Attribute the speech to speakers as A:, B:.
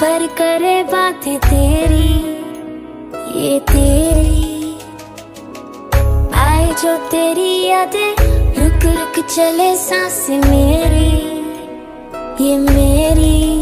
A: पर करे बातें तेरी, ये तेरी आए जो तेरी यादें, रुक रुक चले सांसें मेरी, ये मेरी।